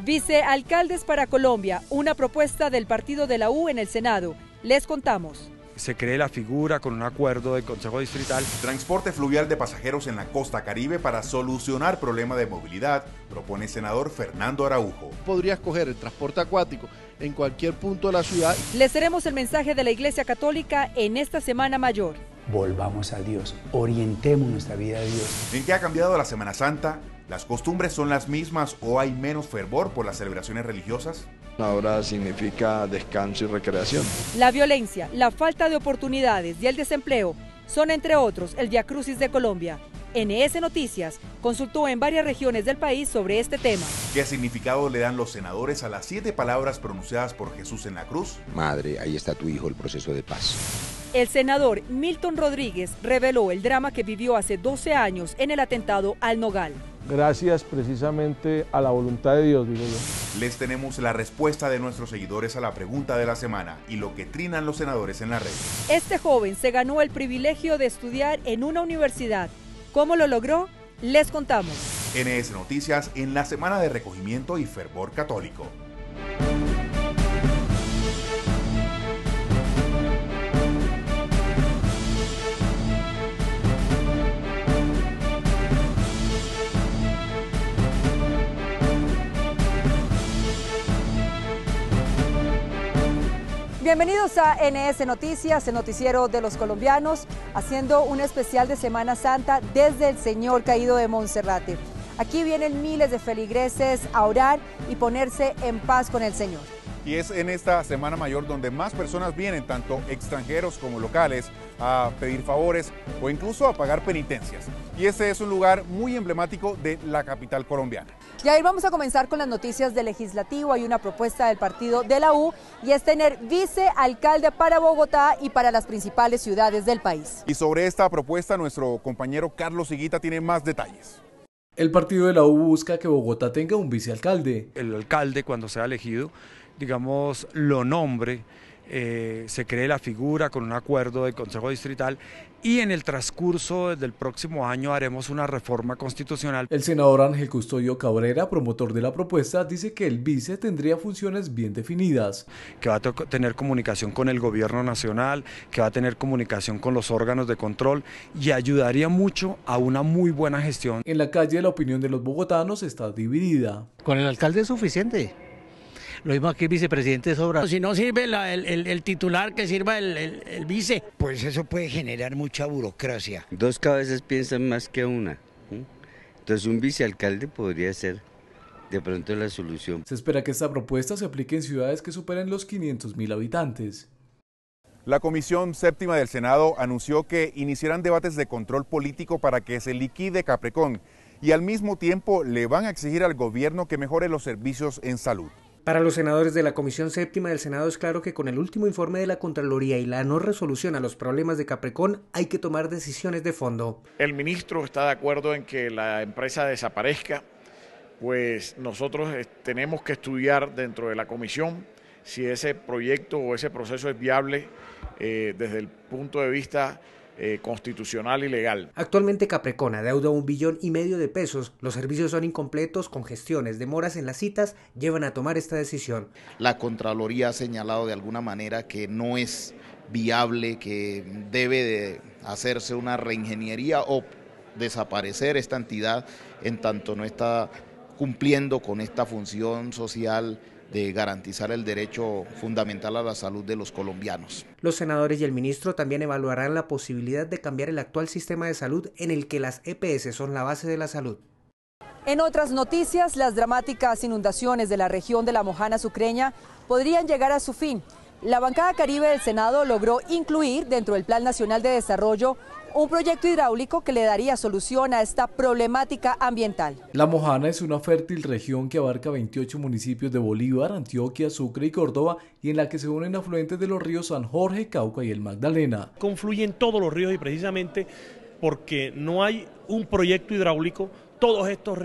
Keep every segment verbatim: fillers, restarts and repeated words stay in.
Vicealcaldes para Colombia, una propuesta del partido de la U en el Senado. Les contamos. Se cree la figura con un acuerdo del Consejo Distrital. Transporte fluvial de pasajeros en la costa caribe para solucionar problema de movilidad, propone senador Fernando Araujo. Podría escoger el transporte acuático en cualquier punto de la ciudad. Les daremos el mensaje de la Iglesia Católica en esta Semana Mayor. Volvamos a Dios, orientemos nuestra vida a Dios. ¿En qué ha cambiado la Semana Santa? ¿Las costumbres son las mismas o hay menos fervor por las celebraciones religiosas? Ahora significa descanso y recreación. La violencia, la falta de oportunidades y el desempleo son, entre otros, el viacrucis de Colombia. N S Noticias consultó en varias regiones del país sobre este tema. ¿Qué significado le dan los senadores a las siete palabras pronunciadas por Jesús en la cruz? Madre, ahí está tu hijo, el proceso de paz. El senador Milton Rodríguez reveló el drama que vivió hace doce años en el atentado al Nogal. Gracias precisamente a la voluntad de Dios, digo yo. Les tenemos la respuesta de nuestros seguidores a la pregunta de la semana y lo que trinan los senadores en la red. Este joven se ganó el privilegio de estudiar en una universidad. ¿Cómo lo logró? Les contamos. N S Noticias en la semana de recogimiento y fervor católico. Bienvenidos a N S Noticias, el noticiero de los colombianos, haciendo un especial de Semana Santa desde el Señor Caído de Monserrate. Aquí vienen miles de feligreses a orar y ponerse en paz con el Señor. Y es en esta Semana Mayor donde más personas vienen, tanto extranjeros como locales, a pedir favores o incluso a pagar penitencias. Y este es un lugar muy emblemático de la capital colombiana. Y ahí vamos a comenzar con las noticias del legislativo. Hay una propuesta del partido de la U y es tener vicealcalde para Bogotá y para las principales ciudades del país. Y sobre esta propuesta nuestro compañero Carlos Higuita tiene más detalles. El partido de la U busca que Bogotá tenga un vicealcalde. El alcalde, cuando sea elegido, digamos, lo nombre, eh, se cree la figura con un acuerdo del Consejo Distrital y en el transcurso del próximo año haremos una reforma constitucional. El senador Ángel Custodio Cabrera, promotor de la propuesta, dice que el vice tendría funciones bien definidas. Que va a tener comunicación con el gobierno nacional, que va a tener comunicación con los órganos de control y ayudaría mucho a una muy buena gestión. En la calle la opinión de los bogotanos está dividida. Con el alcalde es suficiente. Lo mismo aquí, vicepresidente sobra. Si no sirve la, el, el, el titular, que sirva el, el, el vice. Pues eso puede generar mucha burocracia. Dos cabezas piensan más que una. Entonces un vicealcalde podría ser de pronto la solución. Se espera que esta propuesta se aplique en ciudades que superen los quinientos mil habitantes. La Comisión Séptima del Senado anunció que iniciarán debates de control político para que se liquide Caprecon y al mismo tiempo le van a exigir al gobierno que mejore los servicios en salud. Para los senadores de la Comisión Séptima del Senado es claro que con el último informe de la Contraloría y la no resolución a los problemas de Caprecon hay que tomar decisiones de fondo. El ministro está de acuerdo en que la empresa desaparezca, pues nosotros tenemos que estudiar dentro de la comisión si ese proyecto o ese proceso es viable eh, desde el punto de vista Eh, constitucional y legal. Actualmente Caprecon adeuda un billón y medio de pesos, los servicios son incompletos, congestiones, demoras en las citas llevan a tomar esta decisión. La Contraloría ha señalado de alguna manera que no es viable, que debe de hacerse una reingeniería o desaparecer esta entidad en tanto no está cumpliendo con esta función social de garantizar el derecho fundamental a la salud de los colombianos. Los senadores y el ministro también evaluarán la posibilidad de cambiar el actual sistema de salud en el que las E P S son la base de la salud. En otras noticias, las dramáticas inundaciones de la región de la Mojana Sucreña podrían llegar a su fin. La bancada Caribe del Senado logró incluir dentro del Plan Nacional de Desarrollo un proyecto hidráulico que le daría solución a esta problemática ambiental. La Mojana es una fértil región que abarca veintiocho municipios de Bolívar, Antioquia, Sucre y Córdoba y en la que se unen afluentes de los ríos San Jorge, Cauca y el Magdalena. Confluyen todos los ríos y precisamente porque no hay un proyecto hidráulico, todos estos ríos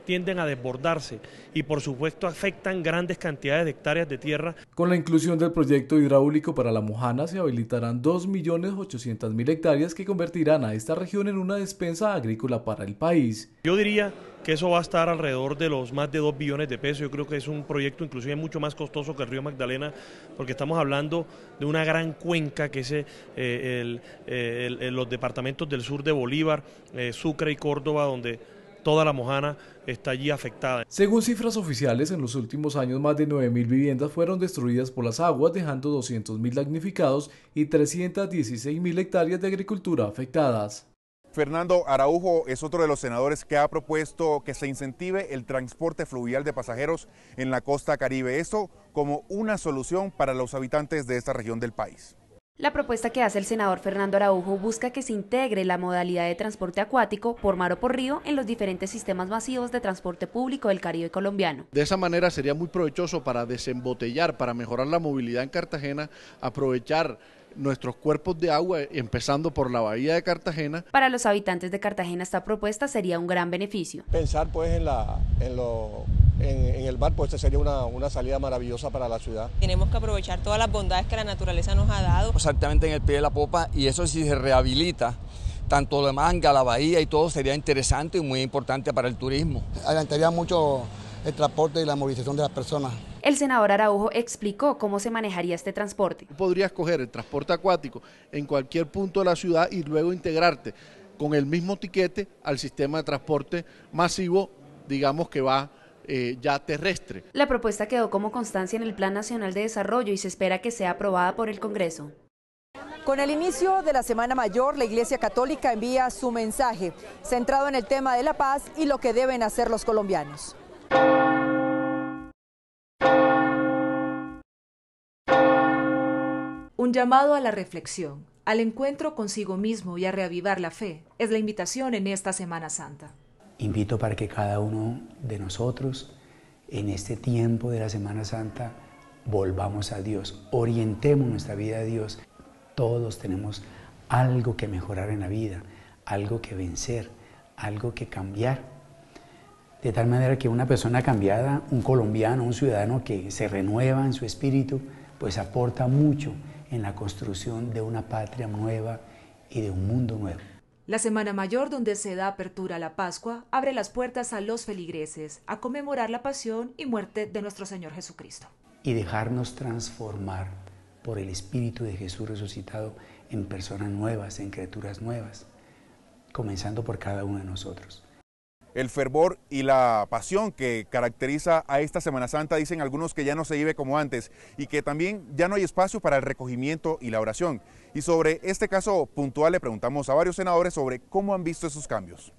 tienden a desbordarse y por supuesto afectan grandes cantidades de hectáreas de tierra. Con la inclusión del proyecto hidráulico para La Mojana se habilitarán dos millones ochocientas mil hectáreas que convertirán a esta región en una despensa agrícola para el país. Yo diría que eso va a estar alrededor de los más de dos billones de pesos. Yo creo que es un proyecto inclusive mucho más costoso que el río Magdalena, porque estamos hablando de una gran cuenca que es eh, el, el, el, los departamentos del sur de Bolívar, eh, Sucre y Córdoba, donde toda La Mojana está allí afectada. Según cifras oficiales, en los últimos años más de nueve mil viviendas fueron destruidas por las aguas, dejando doscientos mil damnificados y trescientas dieciséis mil hectáreas de agricultura afectadas. Fernando Araujo es otro de los senadores que ha propuesto que se incentive el transporte fluvial de pasajeros en la costa caribe, esto como una solución para los habitantes de esta región del país. La propuesta que hace el senador Fernando Araujo busca que se integre la modalidad de transporte acuático por mar o por río en los diferentes sistemas masivos de transporte público del Caribe colombiano. De esa manera sería muy provechoso para desembotellar, para mejorar la movilidad en Cartagena, aprovechar nuestros cuerpos de agua, empezando por la bahía de Cartagena. Para los habitantes de Cartagena esta propuesta sería un gran beneficio. Pensar pues en, la, en, lo, en, en el mar, pues sería una, una salida maravillosa para la ciudad. Tenemos que aprovechar todas las bondades que la naturaleza nos ha dado. Exactamente en el pie de la popa, y eso si se rehabilita, tanto de Manga, la bahía y todo, sería interesante y muy importante para el turismo. Adelantaría mucho el transporte y la movilización de las personas. El senador Araujo explicó cómo se manejaría este transporte. Podrías coger el transporte acuático en cualquier punto de la ciudad y luego integrarte con el mismo tiquete al sistema de transporte masivo, digamos que va eh, ya terrestre. La propuesta quedó como constancia en el Plan Nacional de Desarrollo y se espera que sea aprobada por el Congreso. Con el inicio de la Semana Mayor, la Iglesia Católica envía su mensaje, centrado en el tema de la paz y lo que deben hacer los colombianos. Un llamado a la reflexión, al encuentro consigo mismo y a reavivar la fe es la invitación en esta Semana Santa. Invito para que cada uno de nosotros, en este tiempo de la Semana Santa, volvamos a Dios, orientemos nuestra vida a Dios. Todos tenemos algo que mejorar en la vida, algo que vencer, algo que cambiar. De tal manera que una persona cambiada, un colombiano, un ciudadano que se renueva en su espíritu, pues aporta mucho en la construcción de una patria nueva y de un mundo nuevo. La Semana Mayor, donde se da apertura a la Pascua, abre las puertas a los feligreses a conmemorar la pasión y muerte de nuestro Señor Jesucristo. Y dejarnos transformar por el Espíritu de Jesús resucitado en personas nuevas, en criaturas nuevas, comenzando por cada uno de nosotros. El fervor y la pasión que caracteriza a esta Semana Santa, dicen algunos que ya no se vive como antes y que también ya no hay espacio para el recogimiento y la oración. Y sobre este caso puntual le preguntamos a varios senadores sobre cómo han visto esos cambios.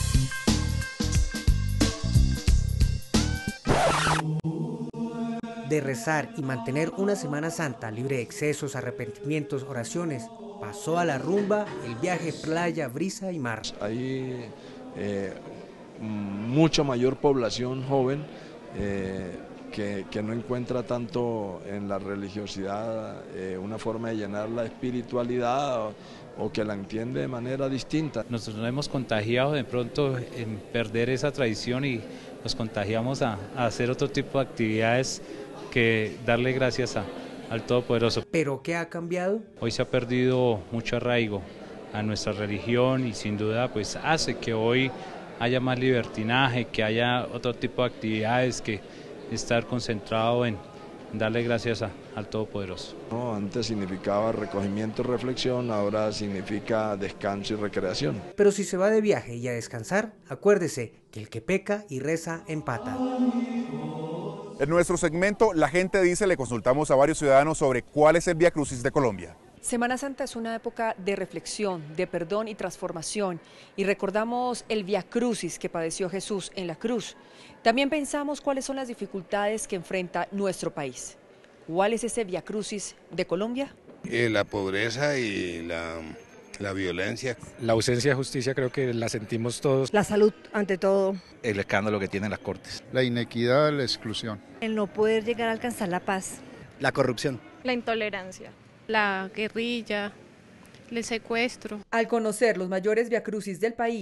De rezar y mantener una Semana Santa libre de excesos, arrepentimientos, oraciones, pasó a la rumba, el viaje, playa, brisa y mar. Ahí eh, mucha mayor población joven eh, que, que no encuentra tanto en la religiosidad eh, una forma de llenar la espiritualidad o, o que la entiende de manera distinta. Nosotros nos hemos contagiado de pronto en perder esa tradición y nos contagiamos a, a hacer otro tipo de actividades que darle gracias a, al Todopoderoso. ¿Pero qué ha cambiado? Hoy se ha perdido mucho arraigo a nuestra religión y sin duda pues hace que hoy haya más libertinaje, que haya otro tipo de actividades, que estar concentrado en darle gracias a, al Todopoderoso. No, antes significaba recogimiento y reflexión, ahora significa descanso y recreación. Pero si se va de viaje y a descansar, acuérdese que el que peca y reza empata. En nuestro segmento, La Gente Dice, le consultamos a varios ciudadanos sobre cuál es el Vía Crucis de Colombia. Semana Santa es una época de reflexión, de perdón y transformación, y recordamos el Vía Crucis que padeció Jesús en la cruz. También pensamos cuáles son las dificultades que enfrenta nuestro país. ¿Cuál es ese Vía Crucis de Colombia? Eh, la pobreza y la, la violencia. La ausencia de justicia creo que la sentimos todos. La salud ante todo. El escándalo que tienen las cortes. La inequidad, la exclusión. El no poder llegar a alcanzar la paz. La corrupción. La intolerancia. La guerrilla, el secuestro. Al conocer los mayores viacrucis del país,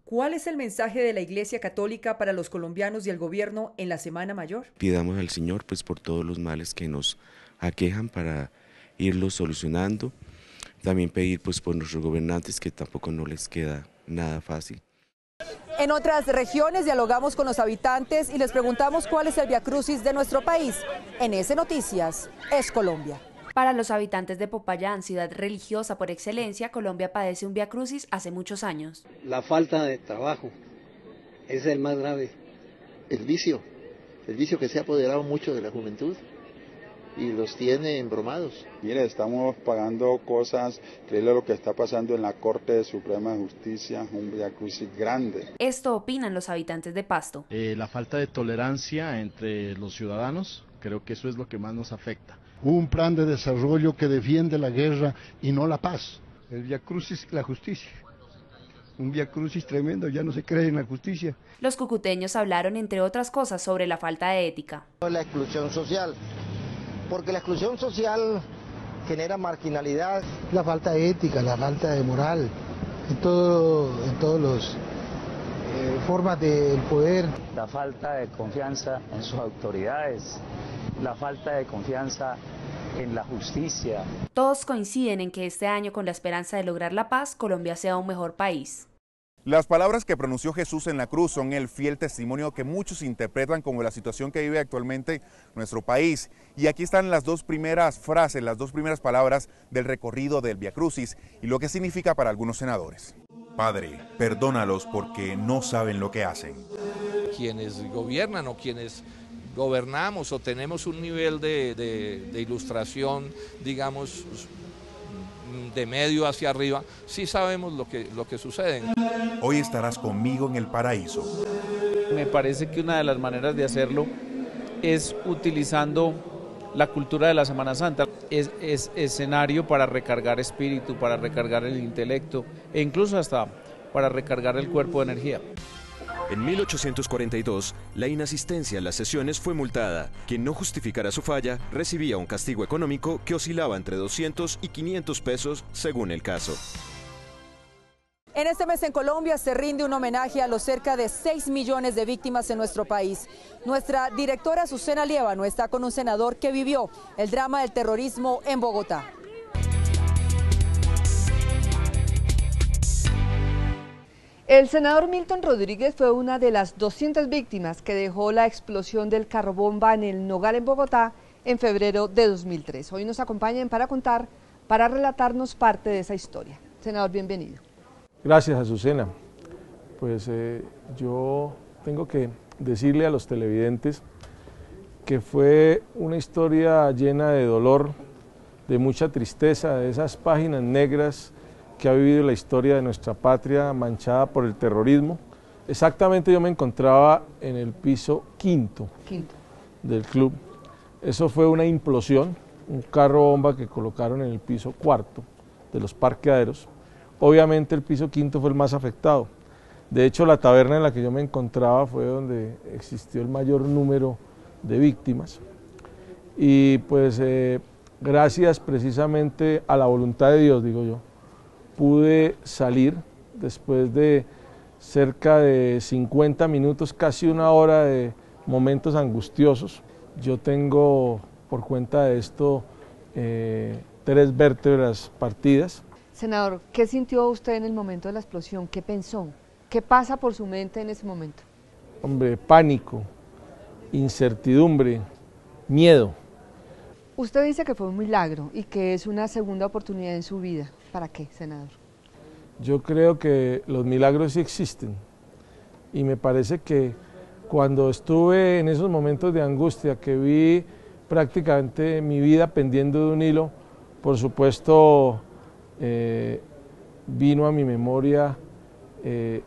¿Cuál es el mensaje de la Iglesia Católica para los colombianos y el gobierno en la Semana Mayor? Pidamos al Señor pues por todos los males que nos aquejan para irlos solucionando. También pedir pues por nuestros gobernantes, que tampoco no les queda nada fácil. En otras regiones dialogamos con los habitantes y les preguntamos cuál es el viacrucis de nuestro país. En Ece Noticias, es Colombia. Para los habitantes de Popayán, ciudad religiosa por excelencia, Colombia padece un viacrucis hace muchos años. La falta de trabajo es el más grave. El vicio, el vicio que se ha apoderado mucho de la juventud y los tiene embromados. Mire, estamos pagando cosas, increíble lo que está pasando en la Corte Suprema de Justicia, un viacrucis grande. Esto opinan los habitantes de Pasto. Eh, la falta de tolerancia entre los ciudadanos, creo que eso es lo que más nos afecta. Un plan de desarrollo que defiende la guerra y no la paz. El viacrucis, la justicia. Un viacrucis tremendo, ya no se cree en la justicia. Los cucuteños hablaron, entre otras cosas, sobre la falta de ética. La exclusión social, porque la exclusión social genera marginalidad. La falta de ética, la falta de moral, en todo, en todos los eh, formas del poder. La falta de confianza en sus autoridades, la falta de confianza en la justicia. Todos coinciden en que este año, con la esperanza de lograr la paz, Colombia sea un mejor país. Las palabras que pronunció Jesús en la cruz son el fiel testimonio que muchos interpretan como la situación que vive actualmente nuestro país. Y aquí están las dos primeras frases, las dos primeras palabras del recorrido del Via Crucis y lo que significa para algunos senadores. Padre, perdónalos porque no saben lo que hacen. Quienes gobiernan o quienes gobernamos o tenemos un nivel de, de, de ilustración, digamos, de medio hacia arriba, sí sabemos lo que, lo que sucede. Hoy estarás conmigo en el paraíso. Me parece que una de las maneras de hacerlo es utilizando la cultura de la Semana Santa. Es, es escenario para recargar espíritu, para recargar el intelecto e incluso hasta para recargar el cuerpo de energía. En mil ochocientos cuarenta y dos, la inasistencia a las sesiones fue multada. Quien no justificara su falla recibía un castigo económico que oscilaba entre doscientos y quinientos pesos según el caso. En este mes en Colombia se rinde un homenaje a los cerca de seis millones de víctimas en nuestro país. Nuestra directora Azucena Liévano está con un senador que vivió el drama del terrorismo en Bogotá. El senador Milton Rodríguez fue una de las doscientas víctimas que dejó la explosión del carro bomba en el Nogal en Bogotá en febrero de dos mil tres. Hoy nos acompañan para contar, para relatarnos parte de esa historia. Senador, bienvenido. Gracias, Azucena. Pues eh, yo tengo que decirle a los televidentes que fue una historia llena de dolor, de mucha tristeza, de esas páginas negras que ha vivido la historia de nuestra patria manchada por el terrorismo. Exactamente, yo me encontraba en el piso quinto, quinto del club. Eso fue una implosión, un carro bomba que colocaron en el piso cuarto de los parqueaderos. Obviamente el piso quinto fue el más afectado. De hecho, la taberna en la que yo me encontraba fue donde existió el mayor número de víctimas. Y pues eh, gracias precisamente a la voluntad de Dios, digo yo, pude salir después de cerca de cincuenta minutos, casi una hora de momentos angustiosos. Yo tengo por cuenta de esto eh, tres vértebras partidas. Senador, ¿qué sintió usted en el momento de la explosión? ¿Qué pensó? ¿Qué pasa por su mente en ese momento? Hombre, pánico, incertidumbre, miedo. Usted dice que fue un milagro y que es una segunda oportunidad en su vida. ¿Para qué, senador? Yo creo que los milagros sí existen y me parece que cuando estuve en esos momentos de angustia, que vi prácticamente mi vida pendiendo de un hilo, por supuesto eh, vino a mi memoria eh,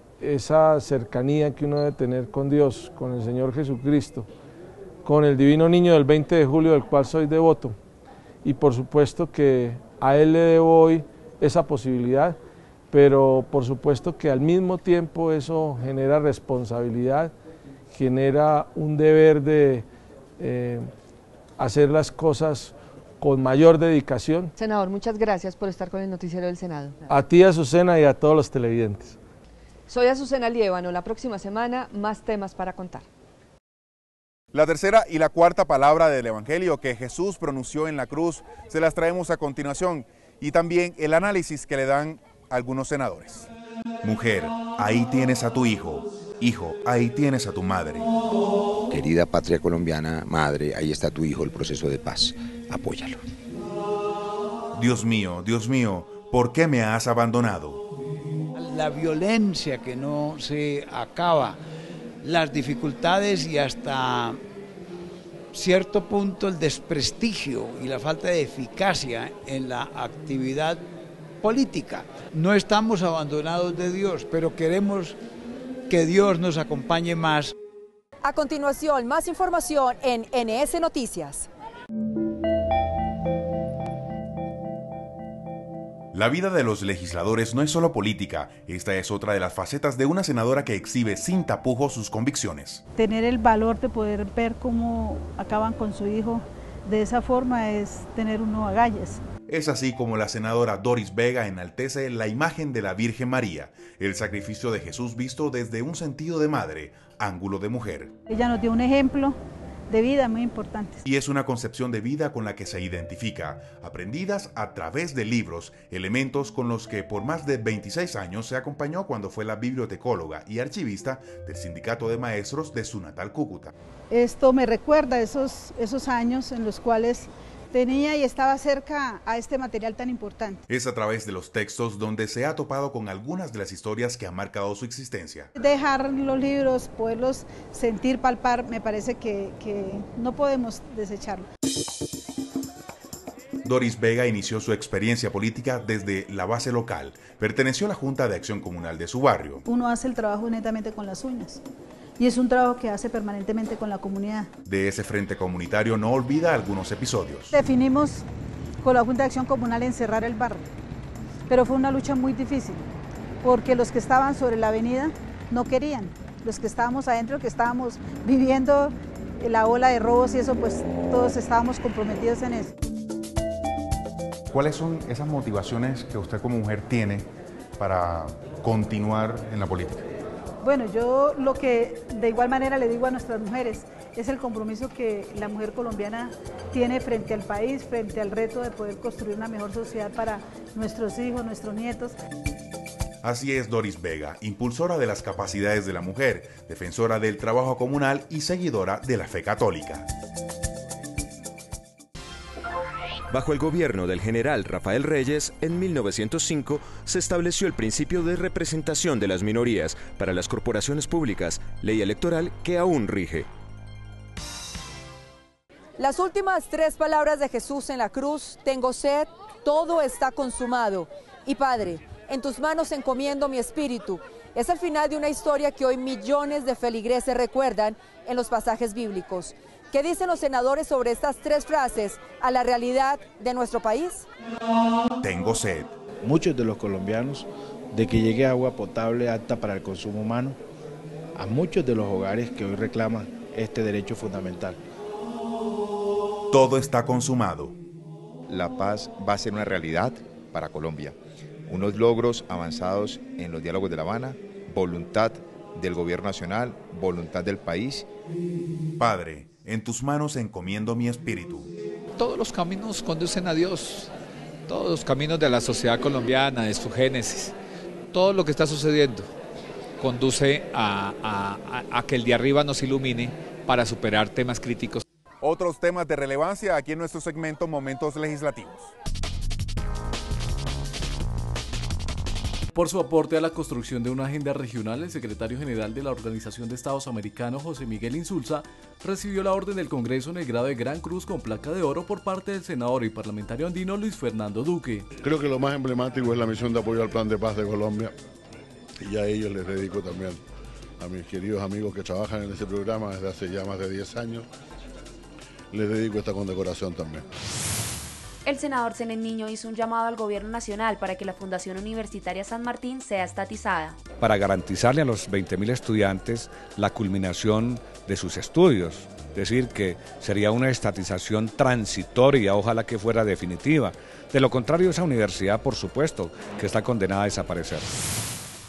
esa cercanía que uno debe tener con Dios, con el Señor Jesucristo, con el Divino Niño del veinte de julio, del cual soy devoto, y por supuesto que a Él le debo hoy esa posibilidad, pero por supuesto que al mismo tiempo eso genera responsabilidad, genera un deber de eh, hacer las cosas con mayor dedicación. Senador, muchas gracias por estar con el Noticiero del Senado. A ti, Azucena, y a todos los televidentes. Soy Azucena Liévano. La próxima semana más temas para contar. La tercera y la cuarta palabra del Evangelio que Jesús pronunció en la cruz se las traemos a continuación, y también el análisis que le dan algunos senadores. Mujer, ahí tienes a tu hijo. Hijo, ahí tienes a tu madre. Querida patria colombiana, madre, ahí está tu hijo, el proceso de paz. Apóyalo. Dios mío, Dios mío, ¿por qué me has abandonado? La violencia que no se acaba, las dificultades y hasta cierto punto el desprestigio y la falta de eficacia en la actividad política. No estamos abandonados de Dios, pero queremos que Dios nos acompañe más. A continuación, más información en N S Noticias. La vida de los legisladores no es solo política, esta es otra de las facetas de una senadora que exhibe sin tapujos sus convicciones. Tener el valor de poder ver cómo acaban con su hijo de esa forma es tener unos agallas. Es así como la senadora Doris Vega enaltece la imagen de la Virgen María, el sacrificio de Jesús visto desde un sentido de madre, ángulo de mujer. Ella nos dio un ejemplo de vida muy importante. Y es una concepción de vida con la que se identifica, aprendidas a través de libros, elementos con los que por más de veintiséis años se acompañó cuando fue la bibliotecóloga y archivista del Sindicato de Maestros de su natal Cúcuta. Esto me recuerda esos, esos años en los cuales tenía y estaba cerca a este material tan importante. Es a través de los textos donde se ha topado con algunas de las historias que han marcado su existencia. Dejar los libros, poderlos sentir, palpar, me parece que, que no podemos desecharlo. Doris Vega inició su experiencia política desde la base local. Perteneció a la Junta de Acción Comunal de su barrio. Uno hace el trabajo netamente con las uñas. Y es un trabajo que hace permanentemente con la comunidad. De ese frente comunitario no olvida algunos episodios. Definimos con la Junta de Acción Comunal encerrar el barrio, pero fue una lucha muy difícil, porque los que estaban sobre la avenida no querían, los que estábamos adentro, que estábamos viviendo la ola de robos y eso, pues todos estábamos comprometidos en eso. ¿Cuáles son esas motivaciones que usted como mujer tiene para continuar en la política? Bueno, yo lo que de igual manera le digo a nuestras mujeres es el compromiso que la mujer colombiana tiene frente al país, frente al reto de poder construir una mejor sociedad para nuestros hijos, nuestros nietos. Así es Doris Vega, impulsora de las capacidades de la mujer, defensora del trabajo comunal y seguidora de la fe católica. Bajo el gobierno del general Rafael Reyes, en mil novecientos cinco se estableció el principio de representación de las minorías para las corporaciones públicas, ley electoral que aún rige. Las últimas tres palabras de Jesús en la cruz: tengo sed, todo está consumado. Y Padre, en tus manos encomiendo mi espíritu. Es el final de una historia que hoy millones de feligreses recuerdan en los pasajes bíblicos. ¿Qué dicen los senadores sobre estas tres frases a la realidad de nuestro país? Tengo sed. Muchos de los colombianos, de que llegue agua potable apta para el consumo humano, a muchos de los hogares que hoy reclaman este derecho fundamental. Todo está consumado. La paz va a ser una realidad para Colombia. Unos logros avanzados en los diálogos de La Habana, voluntad del gobierno nacional, voluntad del país. Padre, en tus manos encomiendo mi espíritu. Todos los caminos conducen a Dios, todos los caminos de la sociedad colombiana, de su génesis, todo lo que está sucediendo conduce a, a, a, a que el de arriba nos ilumine para superar temas críticos. Otros temas de relevancia aquí en nuestro segmento Momentos Legislativos. Por su aporte a la construcción de una agenda regional, el secretario general de la Organización de Estados Americanos, José Miguel Insulza, recibió la orden del Congreso en el grado de Gran Cruz con placa de oro por parte del senador y parlamentario andino Luis Fernando Duque. Creo que lo más emblemático es la misión de apoyo al Plan de Paz de Colombia, y a ellos les dedico también, a mis queridos amigos que trabajan en ese programa desde hace ya más de diez años, les dedico esta condecoración también. El senador Zenén Niño hizo un llamado al gobierno nacional para que la Fundación Universitaria San Martín sea estatizada. Para garantizarle a los veinte mil estudiantes la culminación de sus estudios, es decir, que sería una estatización transitoria, ojalá que fuera definitiva. De lo contrario, esa universidad, por supuesto, que está condenada a desaparecer.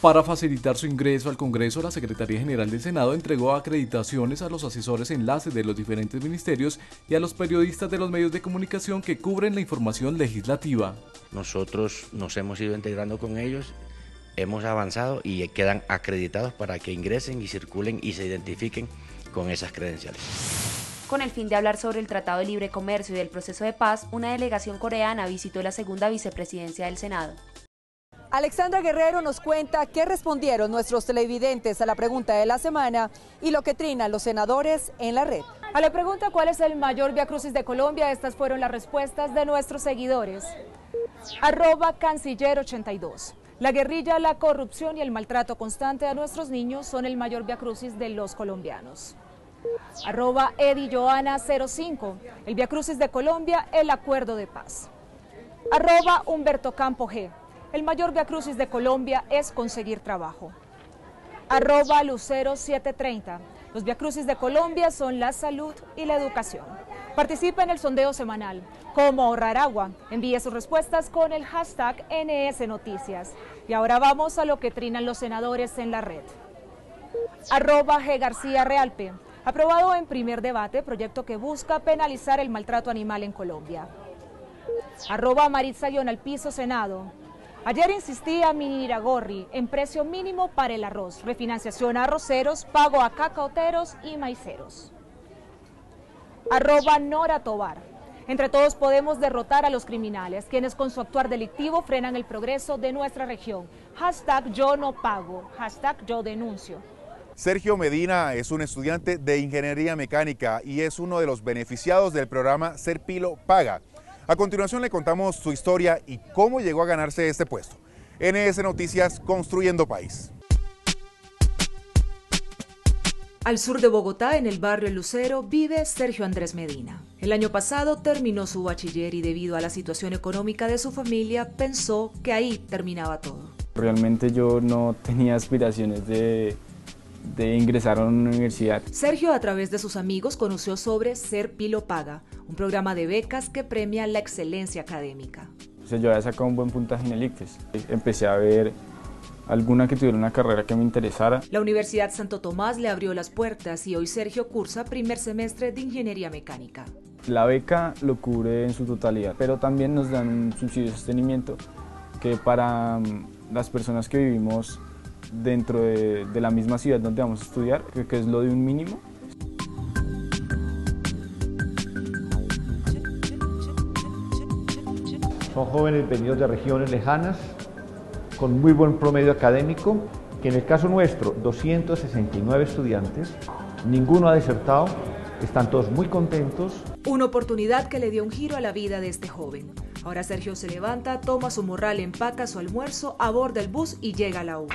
Para facilitar su ingreso al Congreso, la Secretaría General del Senado entregó acreditaciones a los asesores enlaces de los diferentes ministerios y a los periodistas de los medios de comunicación que cubren la información legislativa. Nosotros nos hemos ido integrando con ellos, hemos avanzado y quedan acreditados para que ingresen y circulen y se identifiquen con esas credenciales. Con el fin de hablar sobre el Tratado de Libre Comercio y del proceso de paz, una delegación coreana visitó la segunda vicepresidencia del Senado. Alexandra Guerrero nos cuenta qué respondieron nuestros televidentes a la pregunta de la semana y lo que trinan los senadores en la red. A la pregunta ¿cuál es el mayor viacrucis de Colombia? Estas fueron las respuestas de nuestros seguidores. Arroba Canciller ochenta y dos. La guerrilla, la corrupción y el maltrato constante a nuestros niños son el mayor viacrucis de los colombianos. Arroba Edi Joana cero cinco. El viacrucis de Colombia, el acuerdo de paz. Arroba Humberto Campo G. El mayor viacrucis de Colombia es conseguir trabajo. Arroba Lucero setecientos treinta. Los viacrucis de Colombia son la salud y la educación. Participa en el sondeo semanal. ¿Cómo ahorrar agua? Envíe sus respuestas con el hashtag N S Noticias. Y ahora vamos a lo que trinan los senadores en la red. Arroba G. García Realpe. Aprobado en primer debate, proyecto que busca penalizar el maltrato animal en Colombia. Arroba Maritza Guión Piso Senado. Ayer insistía Miniragorri en precio mínimo para el arroz, refinanciación a arroceros, pago a cacaoteros y maiceros. Arroba Nora Tobar. Entre todos podemos derrotar a los criminales, quienes con su actuar delictivo frenan el progreso de nuestra región. Hashtag yo no pago, hashtag yo denuncio. Sergio Medina es un estudiante de Ingeniería Mecánica y es uno de los beneficiados del programa Serpilo Paga. A continuación le contamos su historia y cómo llegó a ganarse este puesto. N S Noticias, Construyendo País. Al sur de Bogotá, en el barrio El Lucero, vive Sergio Andrés Medina. El año pasado terminó su bachiller y debido a la situación económica de su familia, pensó que ahí terminaba todo. Realmente yo no tenía aspiraciones de... de ingresar a una universidad. Sergio, a través de sus amigos, conoció sobre Serpilo Paga, un programa de becas que premia la excelencia académica. O sea, yo había sacado un buen puntaje en el ICFES. Empecé a ver alguna que tuviera una carrera que me interesara. La Universidad Santo Tomás le abrió las puertas y hoy Sergio cursa primer semestre de Ingeniería Mecánica. La beca lo cubre en su totalidad, pero también nos dan un subsidio de sostenimiento que para las personas que vivimos dentro de, de la misma ciudad donde vamos a estudiar, creo que es lo de un mínimo. Son jóvenes venidos de regiones lejanas, con muy buen promedio académico, que en el caso nuestro, doscientos sesenta y nueve estudiantes, ninguno ha desertado, están todos muy contentos. Una oportunidad que le dio un giro a la vida de este joven. Ahora Sergio se levanta, toma su morral, empaca su almuerzo, aborda el bus y llega a la U.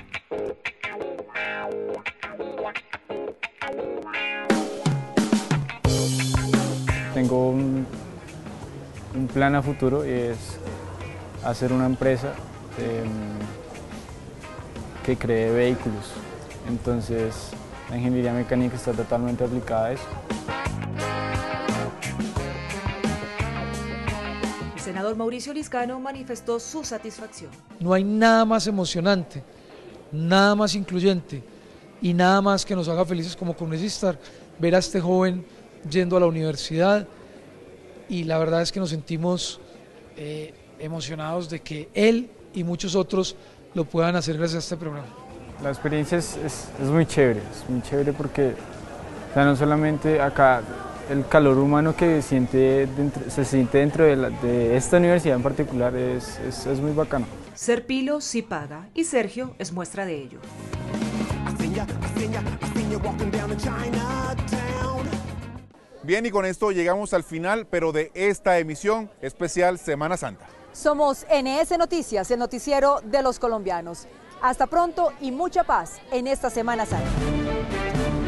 Tengo un, un plan a futuro y es hacer una empresa eh, que cree vehículos. Entonces la ingeniería mecánica está totalmente aplicada a eso. El senador Mauricio Liscano manifestó su satisfacción. No hay nada más emocionante, nada más incluyente y nada más que nos haga felices como congresistas ver a este joven yendo a la universidad, y la verdad es que nos sentimos eh, emocionados de que él y muchos otros lo puedan hacer gracias a este programa. La experiencia es, es, es muy chévere, es muy chévere porque o sea, no solamente acá el calor humano que siente dentro, se siente dentro de, la, de esta universidad en particular es, es, es muy bacano. Serpilo sí paga y Sergio es muestra de ello. Bien, y con esto llegamos al final, pero de esta emisión especial Semana Santa. Somos N S Noticias, el noticiero de los colombianos. Hasta pronto y mucha paz en esta Semana Santa.